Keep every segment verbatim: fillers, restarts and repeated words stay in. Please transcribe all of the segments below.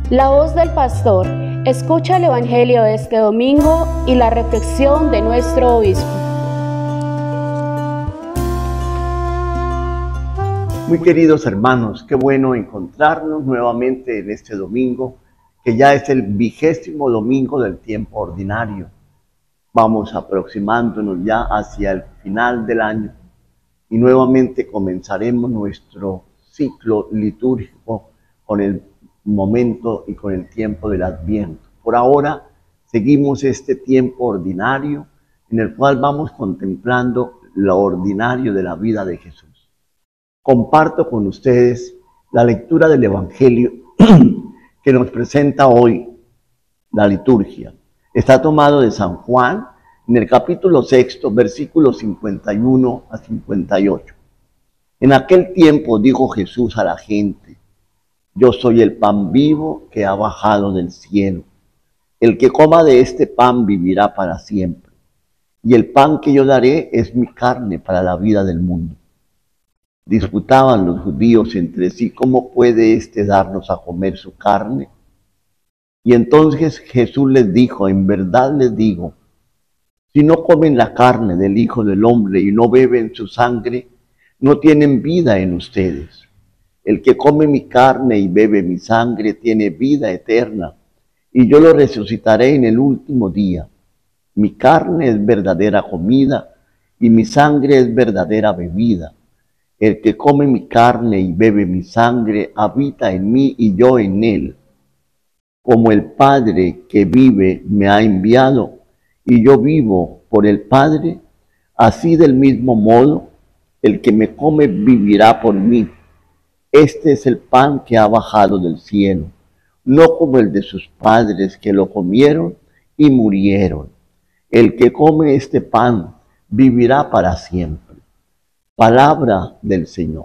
La voz del pastor. Escucha el Evangelio de este domingo y la reflexión de nuestro obispo. Muy queridos hermanos, qué bueno encontrarnos nuevamente en este domingo, que ya es el vigésimo domingo del tiempo ordinario. Vamos aproximándonos ya hacia el final del año y nuevamente comenzaremos nuestro ciclo litúrgico con el momento y con el tiempo del Adviento. Por ahora seguimos este tiempo ordinario en el cual vamos contemplando lo ordinario de la vida de Jesús. Comparto con ustedes la lectura del Evangelio que nos presenta hoy la liturgia. Está tomado de San Juan en el capítulo sexto, versículos cincuenta y uno a cincuenta y ocho. En aquel tiempo dijo Jesús a la gente: yo soy el pan vivo que ha bajado del cielo. El que coma de este pan vivirá para siempre. Y el pan que yo daré es mi carne para la vida del mundo. Disputaban los judíos entre sí: ¿cómo puede éste darnos a comer su carne? Y entonces Jesús les dijo: en verdad les digo, si no comen la carne del Hijo del Hombre y no beben su sangre, no tienen vida en ustedes. El que come mi carne y bebe mi sangre tiene vida eterna, y yo lo resucitaré en el último día. Mi carne es verdadera comida, y mi sangre es verdadera bebida. El que come mi carne y bebe mi sangre habita en mí y yo en él. Como el Padre que vive me ha enviado, y yo vivo por el Padre, así del mismo modo, el que me come vivirá por mí. Este es el pan que ha bajado del cielo, no como el de sus padres que lo comieron y murieron. El que come este pan vivirá para siempre. Palabra del Señor.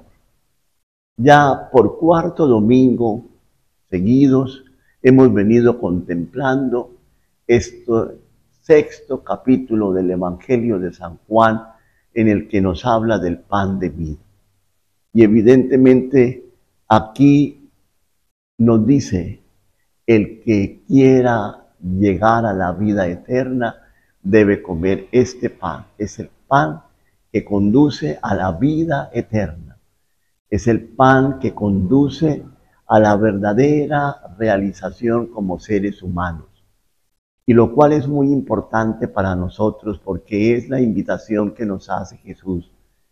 Ya por cuarto domingo seguidos hemos venido contemplando este sexto capítulo del Evangelio de San Juan, en el que nos habla del pan de vida. Y evidentemente aquí nos dice: el que quiera llegar a la vida eterna debe comer este pan. Es el pan que conduce a la vida eterna. Es el pan que conduce a la verdadera realización como seres humanos. Y lo cual es muy importante para nosotros, porque es la invitación que nos hace Jesús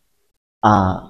a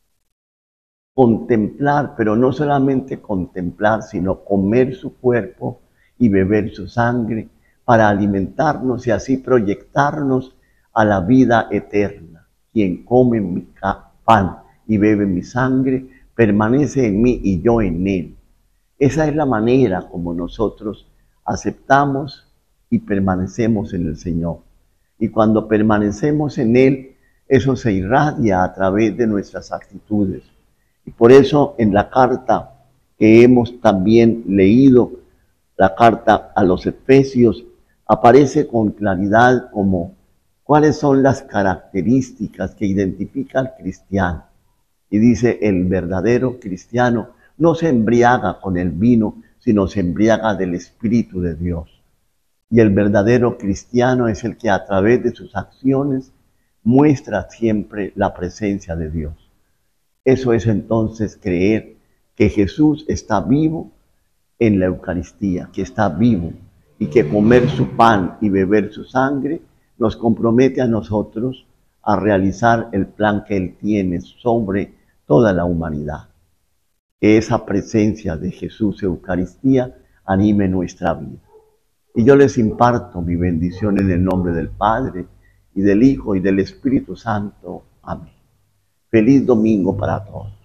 contemplar, pero no solamente contemplar, sino comer su cuerpo y beber su sangre para alimentarnos y así proyectarnos a la vida eterna. Quien come mi pan y bebe mi sangre permanece en mí y yo en él. Esa es la manera como nosotros aceptamos y permanecemos en el Señor. Y cuando permanecemos en él, eso se irradia a través de nuestras actitudes. Y por eso en la carta que hemos también leído, la carta a los Efesios, aparece con claridad como cuáles son las características que identifica al cristiano. Y dice: el verdadero cristiano no se embriaga con el vino, sino se embriaga del Espíritu de Dios. Y el verdadero cristiano es el que a través de sus acciones muestra siempre la presencia de Dios. Eso es entonces creer que Jesús está vivo en la Eucaristía, que está vivo, y que comer su pan y beber su sangre nos compromete a nosotros a realizar el plan que Él tiene sobre toda la humanidad. Que esa presencia de Jesús Eucaristía anime nuestra vida. Y yo les imparto mi bendición en el nombre del Padre, y del Hijo, y del Espíritu Santo. Amén. Feliz domingo para todos.